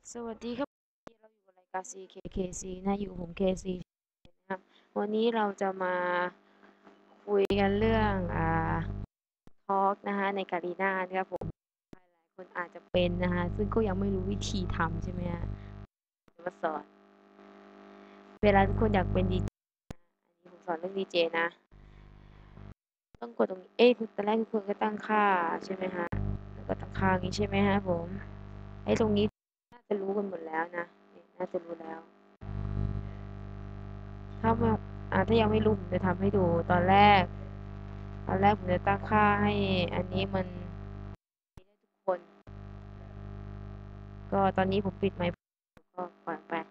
สวัสดีครับเราอยู่กับรายการ CKKC นะอยู่ผม KC นะครับวันนี้เราจะมาคุยกันเรื่องทอล์กนะคะในการีนานะครับผมหลายคนอาจจะเป็นนะคะซึ่งก็ยังไม่รู้วิธีทำใช่ไหมฮะจะมาสอนเวลาทุกคนอยากเป็นดีเจอันนี้ผมสอนเรื่องดีเจนะต้องกดตรงนี้ตอนแรกทุกคนก็ตั้งค่าใช่ไหมฮะแล้วก็ตั้งค่าอย่างนี้ใช่ไหมฮะผมตรงนี้น่าจะรู้กันหมดแล้วนะน่าจะรู้แล้ว ถ้าไม่ถ้ายังไม่รู้ผมจะทำให้ดูตอนแรกผมจะตั้งค่าให้อันนี้มันคนก็ตอนนี้ผมปิดไมค์ก็ปล่อยไป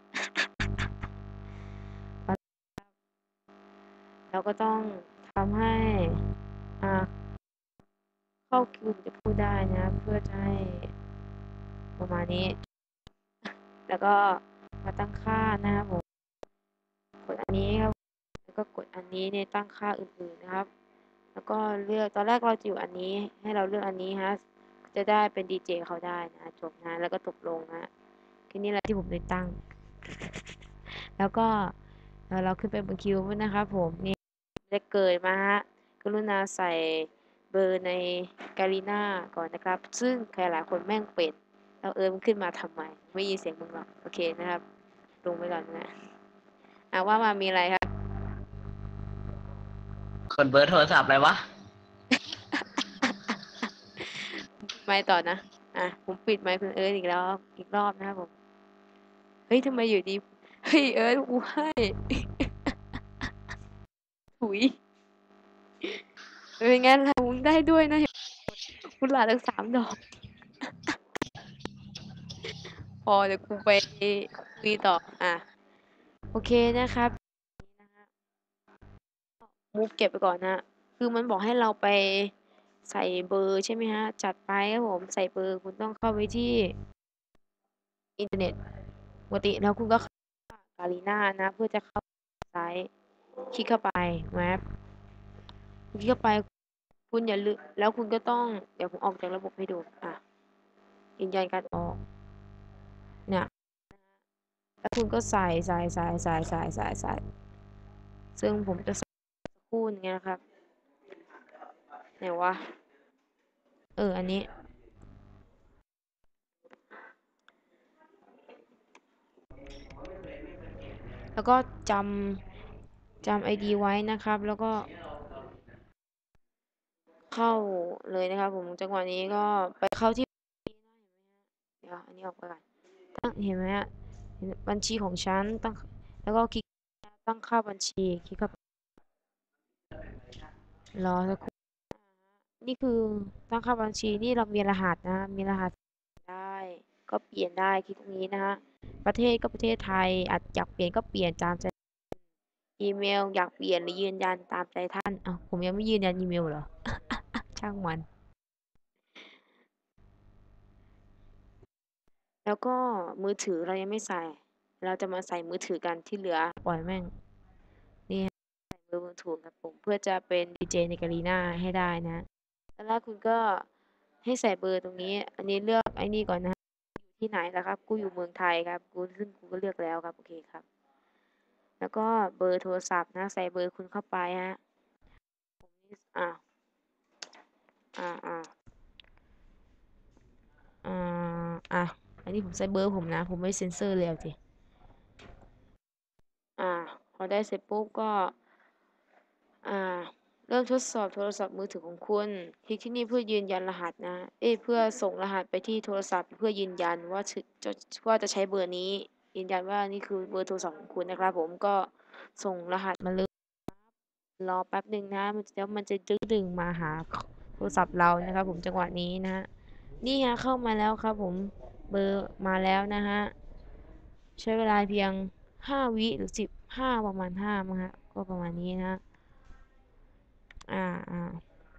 เราก็ต้องทำให้อ่าเข้าคิวจะพูดได้นะเพื่อจะให้ประมาณนี้แล้วก็มาตั้งค่านะครับผมกดอันนี้ครับแล้วก็กดอันนี้ในตั้งค่าอื่นๆนะครับแล้วก็เลือกตอนแรกเราจะอยู่อันนี้ให้เราเลือกอันนี้ฮะจะได้เป็นดีเจเขาได้นะจบนะแล้วก็ตกลงนะแค่นี้แหละที่ผมได้ตั้ง แล้วก็เราขึ้นไปบนคิวนะครับผมนี่จะเกิดมาฮะกรุณาใส่เบอร์ในการีนาก่อนนะครับซึ่งใครหลายคนแม่งเป็ดเรามันขึ้นมาทำไมไม่ยินเสียงมึงหรอกโอเคนะครับลงไปก่อนนะว่ามามีอะไรครับกดเบอร์โทรศัพท์อะไรวะไม่ต่อนะผมปิดไมค์คุณอีกแล้วอีกรอบนะครับผมเฮ้ยทำไมอยู่ดีเฮ้ยกูให้ถุยเป็นไงล่ะมึงได้ด้วยนะคุณหลาทั้ง3 ดอกพอเดี๋ยวกูไปคุยต่อโอเคนะครับมูฟเก็บไปก่อนนะคือมันบอกให้เราไปใส่เบอร์ใช่ไหมฮะจัดไปครับผมใส่เบอร์คุณต้องเข้าไปที่อินเทอร์เน็ตปกติแล้วคุณก็เข้าการีนานะเพื่อจะเข้าไซต์คลิกเข้าไปแมปคลิกเข้าไปคุณอย่าลืมแล้วคุณก็ต้องเดี๋ยวผมออกจากระบบให้ดูยืนยันการออกเนี่ยแล้วคุณก็ใส่ซึ่งผมจะใส่สักครู่นึงนะครับไหนวะอันนี้แล้วก็จำ ID ไว้นะครับแล้วก็เข้าเลยนะครับผมจังหวะนี้ก็ไปเข้าที่เดี๋ยวอันนี้ออกไปก่อนเห็นไหมฮะบัญชีของฉันตั้งแล้วก็คลิกตั้งค่าบัญชีคลิกเข้าไปรอสักครู่นี่คือตั้งค่าบัญชีนี่เรามีรหัสนะมีรหัสได้ก็เปลี่ยนได้คลิกตรงนี้นะฮะประเทศก็ประเทศไทยอาจอยากเปลี่ยนก็เปลี่ยนตามใจอีเมลอยากเปลี่ยนหรือยืนยันตามใจท่านผมยังไม่ยืนยันอีเมลเหรอช่างมันแล้วก็มือถือเรายังไม่ใส่เราจะมาใส่มือถือกันที่เหลือปล่อยแม่งนี่ใส่เบอร์มือถือกับผมเพื่อจะเป็นดีเจในการีนาให้ได้นะแล้วคุณก็ให้ใส่เบอร์ตรงนี้อันนี้เลือกไอ้นี่ก่อนนะอยู่ที่ไหนล่ะครับกูอยู่เมืองไทยครับซึ่งกูก็เลือกแล้วครับโอเคครับแล้วก็เบอร์โทรศัพท์นะใส่เบอร์คุณเข้าไปฮะผมนี่อ่าอ่าอ่อันนี้ผมใส่เบอร์ผมนะผมไม่เซ็นเซอร์เลยเอาสิพอได้เสร็จปุ๊บก็อ่าเริ่มทดสอบโทรศัพท์มือถือของคุณคลิกที่นี่เพื่อยืนยันรหัสนะเพื่อส่งรหัสไปที่โทรศัพท์เพื่อยืนยันว่าจะใช้เบอร์นี้ยืนยันว่านี่คือเบอร์โทรศัพท์ของคุณนะครับผมก็ส่งรหัสมาเลยรอแป๊บหนึ่งนะมันจะดึงมาหาโทรศัพท์เรานะครับผมจังหวะนี้นะฮะนี่ฮะเข้ามาแล้วครับผมเบอร์มาแล้วนะฮะใช้เวลาเพียง5 วิหรือ15ประมาณ5มั้งฮะก็ประมาณนี้นะอ่าอ่า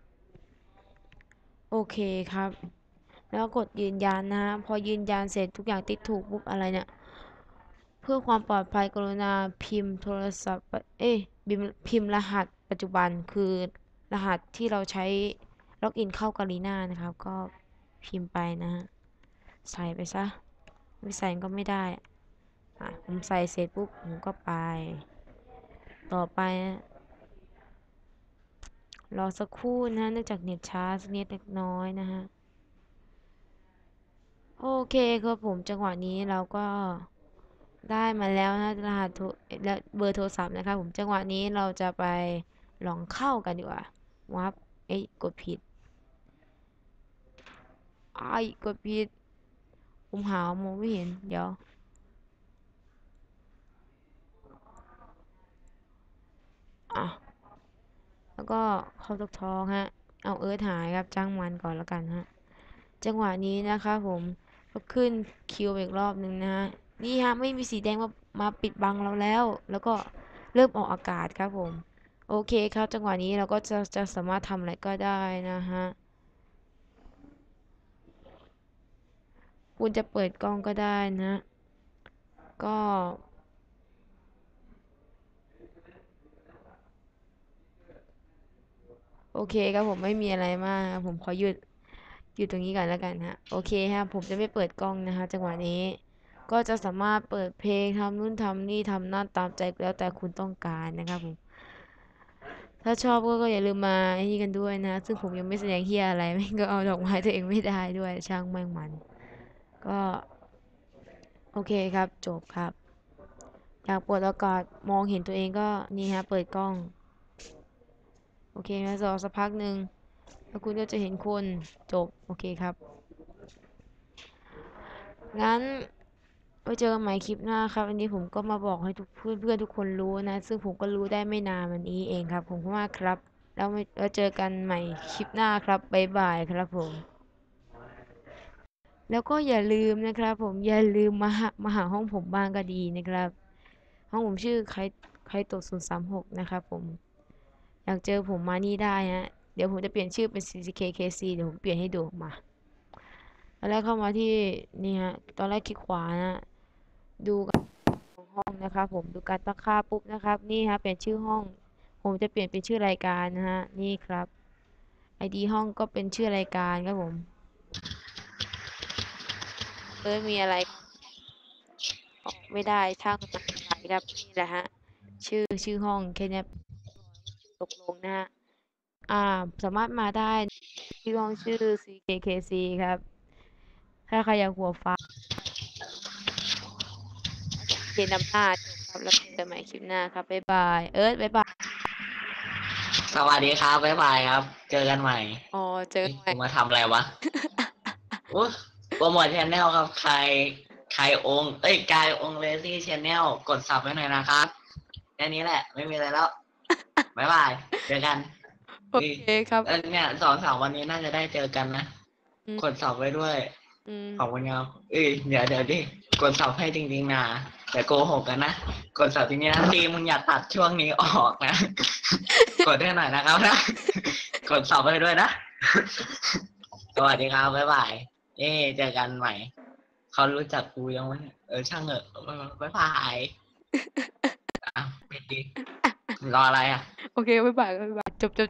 โอเคครับแล้วกดยืนยันนะฮะพอยืนยันเสร็จทุกอย่างติ๊กถูกปุ๊บอะไรเนี่ยเพื่อความปลอดภัยกรุณาพิมพ์โทรศัพท์พิมพ์รหัสปัจจุบันคือรหัสที่เราใช้ล็อกอินเข้ากาลีน่านะครับก็พิมพ์ไปนะฮะใส่ไปซะไม่ใส่ก็ไม่ได้ผมใส่เสร็จปุ๊บผมก็ไปต่อไปรอสักครู่นะเนื่องจากเน็ตช้าสักนิดเล็กน้อยนะฮะโอเคครับผมจังหวะนี้เราก็ได้มาแล้วนะรหัสโทรและเบอร์โทรศัพท์นะครับผมจังหวะนี้เราจะไปลองเข้ากันดีกว่าวับกดผิดกดผิดผมหามองไม่เห็นเดี๋ยวแล้วก็เข้าท้องฮะเอาหายครับจ้างมันก่อนแล้วกันฮะจังหวะนี้นะคะผมก็ขึ้นคิวอีกรอบหนึ่งนะฮะนี่ฮะไม่มีสีแดงมาปิดบังเราแล้วแล้วก็เริ่มออกอากาศครับผมโอเคครับจังหวะนี้เราก็จะสามารถทำอะไรก็ได้นะฮะคุณจะเปิดกล้องก็ได้นะก็โอเคครับผมไม่มีอะไรมากผมขอหยุดตรงนี้ก่อนแล้วกันฮะโอเคครับผมจะไม่เปิดกล้องนะคะจังหวะนี้ก็จะสามารถเปิดเพลงทำนู่นทำนี่ทำนั่นตามใจแล้วแต่คุณต้องการนะครับผมถ้าชอบก็อย่าลืมมาไอ้นี่กันด้วยนะซึ่งผมยังไม่แสดงเฮียอะไรไม่ก็เอาดอกไม้ตัวเองไม่ได้ด้วยช่างแม่งมันก็โอเคครับจบครับอยากเปิดโอกาสมองเห็นตัวเองก็นี่ฮะเปิดกล้องโอเคนะรอสักพักหนึ่งแล้วคุณก็จะเห็นคนจบโอเคครับงั้นไว้เจอกันใหม่คลิปหน้าครับอันนี้ผมก็มาบอกให้เพื่อนๆทุกคนรู้นะซึ่งผมก็รู้ได้ไม่นานวันนี้เองครับผมขอบคุณมากครับแล้วเจอกันใหม่คลิปหน้าครับบ๊ายบายครับผมแล้วก็อย่าลืมนะครับผมอย่าลืมมาหาห้องผมบ้างก็ดีนะครับห้องผมชื่อใครตก036นะครับผมอยากเจอผมมานี่ได้ฮะเดี๋ยวผมจะเปลี่ยนชื่อเป็น CCKKC เดี๋ยวผมเปลี่ยนให้ดูมาตอนแรกเข้ามาที่นี่ฮะตอนแรกคลิกขวานะดูห้องนะครับผมดูการตั้งค่าปุ๊บนะครับนี่ฮะเปลี่ยนชื่อห้องผมจะเปลี่ยนเป็นชื่อรายการนะฮะนี่ครับID ห้องก็เป็นชื่อรายการครับผมมีอะไรออกไม่ได้ช่างมันอะไรครับนี่แหละฮะชื่อห้องแค่นี้ตกลงนะฮะสามารถมาได้ที่ห้องชื่อ CKKC ครับถ้าใครอยากหัวฟ้าเคนนำหน้าจบครับแล้วเจอกันใหม่คลิปหน้าครับบ๊ายบายบ๊ายบายสวัสดีครับบ๊ายบายครับ เจอกันใหม่อ๋อเจอกันใหม่กูมาทำอะไรวะอุ๊ยโปรโมทชแนลครับใครองค์กายองเลซี่ชแนลกดซับไว้หน่อยนะครับแค่นี้แหละไม่มีอะไรแล้วบ๊ายบายเจอกันโอเคครับเนี่ย2-3วันนี้น่าจะได้เจอกันนะกดซับไว้ด้วยขอบคุณครับเดี๋ยวดิกดซับให้จริงๆนะแต่โกหกกันนะกดซับจริงๆนะทีมึงอย่าตัดช่วงนี้ออกนะกดให้หน่อยนะครับนะกดซับให้ด้วยนะสวัสดีครับบ๊ายบายเจอกันใหม่เขารู้จักกูยังไหมช่างเหอะบ๊ายบายปิดดิรออะไรอ่ะโอเคบ๊ายบายจบ